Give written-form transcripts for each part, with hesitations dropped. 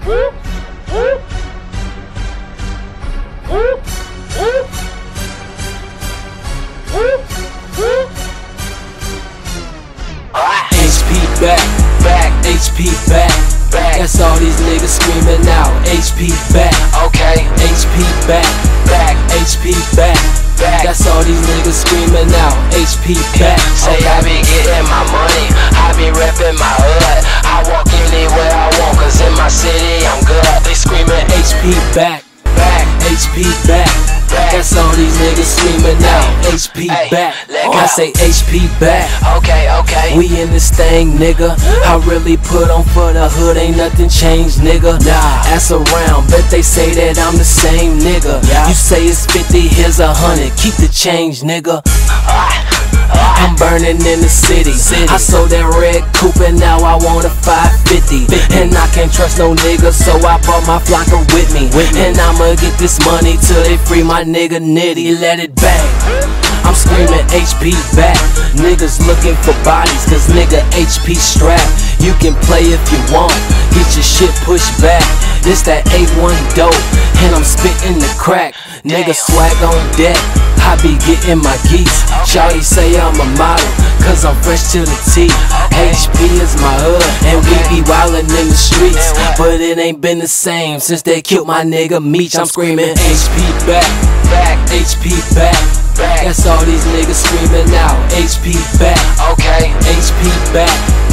HP back, HP back. That's all these niggas screaming out. HP back, okay. HP back, HP back. That's all these niggas screaming out. HP back. Say I be getting my money, I be reppin' my hood. I walk anywhere I want, cause in my city I'm good. They screaming HP back, HP back. That's all these niggas screaming out. HP back. I say HP back. Okay. We in this thing, nigga. I really put on for the hood, ain't nothing changed, nigga. Ass around, bet they say that I'm the same, nigga. You say it's 50, here's 100. Keep the change, nigga. I'm burning in the city. I sold that red coupe and now I want a 550. And I can't trust no nigga, so I brought my flocker with me. And I'ma get this money till they free my nigga Nitty. Let it bang. I'm screaming HP back. Niggas looking for bodies, cause nigga HP strapped. You can play if you want, get your shit pushed back. This that A1 dope, and I'm spitting the crack. Nigga swag on deck, I be getting my geese. Shawty say I'm a model, cause I'm fresh to the T. HP is my hood, and we be wildin' in the streets. But it ain't been the same since they killed my nigga Meech. I'm screaming HP back, HP back. That's all these niggas screaming out. HP back, okay. HP back,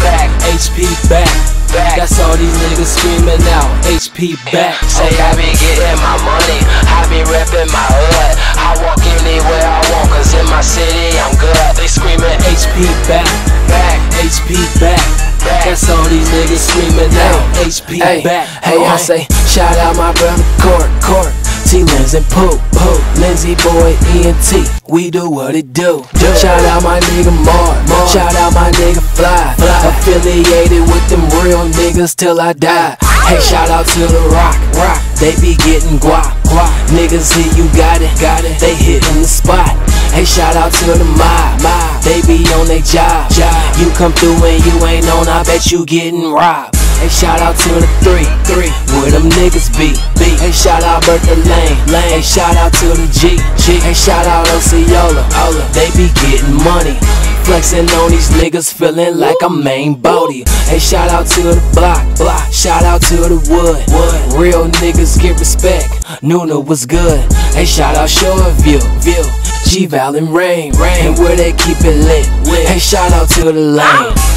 HP back. That's all these niggas screaming out. HP back. Say I be getting my money, I be reppin' my hood. I walk anywhere I want, cause in my city I'm good. They screaming HP back, HP back. That's all these niggas screaming out. HP back. Hey, I say shout out my brother Court, T-Lens and Poop, Lindsay Boy, ENT, we do what it do. Shout out my nigga Mar, shout out my nigga Fly. Affiliated with them real niggas till I die. Hey, shout out to the Rock, they be getting guap. Niggas here, you got it, they hitting the spot. Hey, shout out to the mob, they be on they job. You come through and you ain't on, I bet you getting robbed. Hey, shout out to the 3, where them niggas be. Hey, shout out Bertha Lane. Hey, shout out to the G. Hey, shout out Osceola. They be getting money, flexing on these niggas, feeling like I'm main booty. Hey, shout out to the block. Shout out to the wood. Real niggas get respect. Nuna was good. Hey, shout out Shoreview. G-Val and Rain, and where they keep it lit. Hey, shout out to the lane.